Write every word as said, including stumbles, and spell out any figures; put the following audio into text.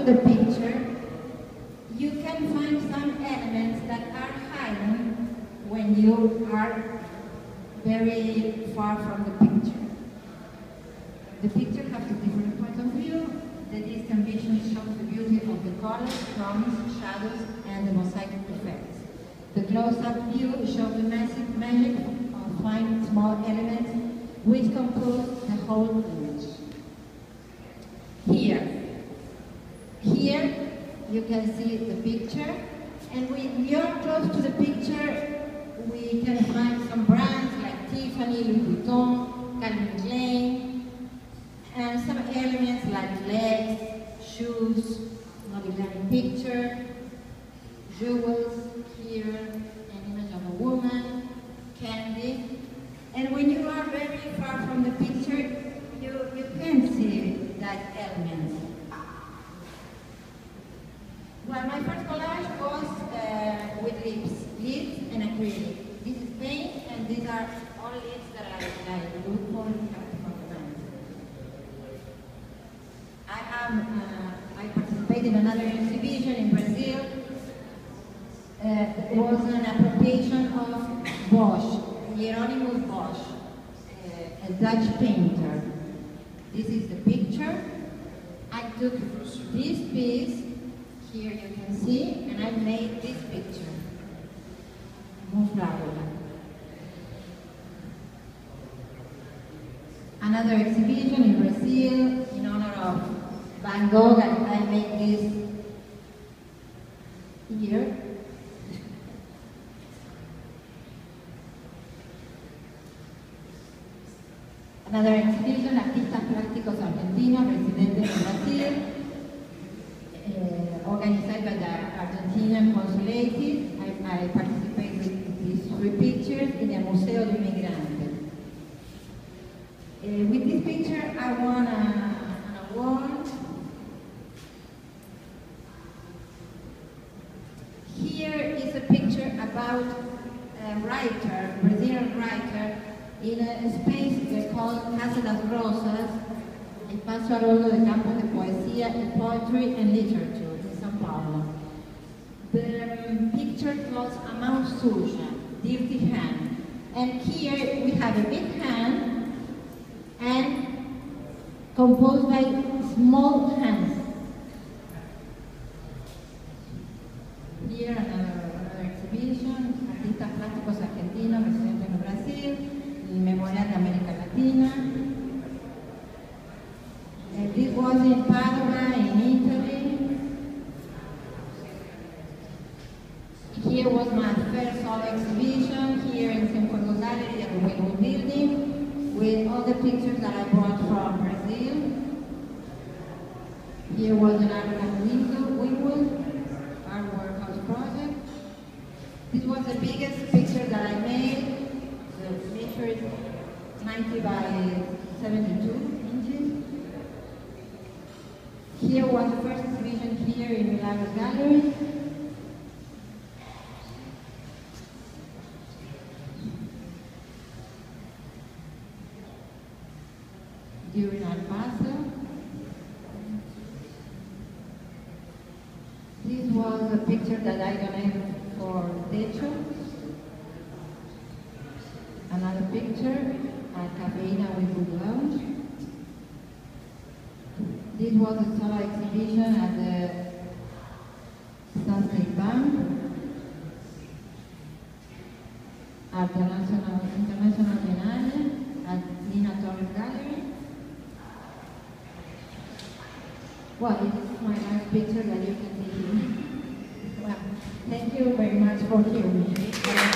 the picture, you can find some elements that are hidden when you are very far from the picture. The picture has two different points of view. The distant vision shows the beauty of the colors, tones, shadows, and the mosaic effects. The close-up view shows the massive magic of fine small elements which compose the whole image. Here, here you can see the picture, and when you're close to the picture, we can find some brands like Tiffany, Louis Vuitton, Calvin Klein, and some elements like legs, shoes, Modigliani picture, jewels, here, an image of a woman, candy. And when you are very far from the picture, you, you can see that element. Well, my first collage was uh, with lips, lips and acrylic. This is paint, and these are all lips that I, I look for in the brand. I have, uh, I participated in another exhibition in Brazil. Uh, it was an appropriation of Bosch, Hieronymus Bosch, uh, a Dutch painter. This is the picture. I took this piece, here you can see, and I made this picture. Another exhibition in Brazil in honor of Van Gogh, and I made this here. Another exhibition, Artistas Plásticos Argentinos, residentes in Brazil, uh, organized by the Argentinian Consulate. I, I participated in these three pictures in the Museo del Migrante. Uh, with this picture, I won a, an award. Here is a picture about a writer, Brazilian writer, in a space called Casa das Rosas, Espacio Haroldo de Campos de Poesía, Poetry and Literature in São Paulo. The um, picture calls A Mão Suja, Dirty Hand. And here we have a big hand and composed by small hands. Here another, another exhibition, Artistas Plásticos Argentinos, residentes en Brasil, Memorial de América Latina. And this was in Padua, in Italy. Here was my first solo exhibition, here in Cienfuegos Gallery at the Wynwood Building, with all the pictures that I brought from Brazil. Here was an art at Wynwood, our workhouse project. This was the biggest picture that I made. The measure is ninety by seventy-two inches. Here was the first exhibition here in Milagros Gallery. During Art Basel. This was a picture that I donated for Techo. Another picture at Cafeína with Good Lounge. This was a solo exhibition at the Sun State Bank, at the National International Biennale, at Nina Torres Gallery. Well, this is my last picture that you can see here. Well, thank you very much for hearing me.